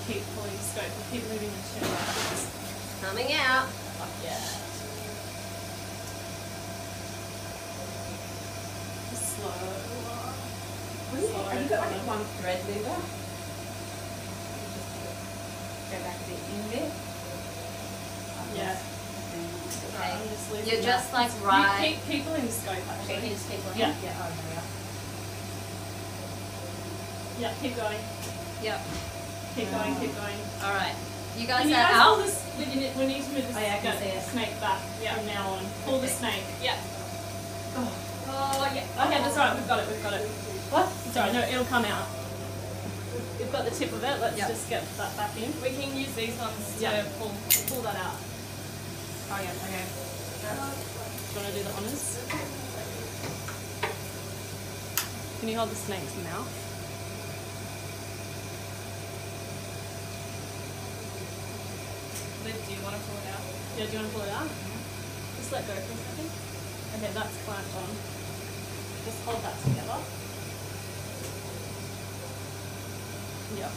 keep pulling the scope and keep moving the chair backwards. Coming out. Fuck yeah. Slow. Have you got like one thread lever? Go back a bit in there. Yeah. Okay. I'm just leaving You're just that. like right. You keep pulling the scope actually. Okay, you just keep going. Yeah. Yeah, oh, there we are. Yeah, keep going. Yep. Keep going, keep going. All right. You Can guys you are guys out. pull this? We need to move the Oh, yeah, I can see it. snake back from now on. Pull the Okay. snake. Yeah. Oh yeah. Okay, that's right. We've got it. We've got it. What? It's alright. No, it'll come out. We've got the tip of it. Let's Yep. just get that back in. We can use these ones to pull that out. Oh yeah, okay. Do you want to do the honours? Can you hold the snake's mouth? Liv, do you want to pull it out? Yeah, do you want to pull it out? Just let go for a second. Okay, that's clamped on. Just hold that together. Yeah.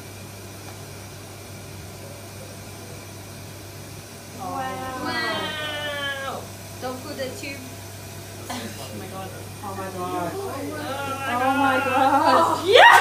Wow. Don't put the tube. Oh my god. Oh my god. Oh my Oh my god. Yeah!